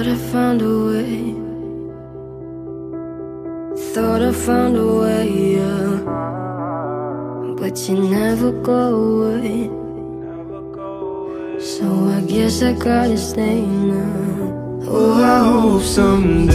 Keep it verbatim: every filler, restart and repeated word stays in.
Thought I found a way, thought I found a way, yeah. But you never go away, so I guess I gotta stay now. Oh, I hope someday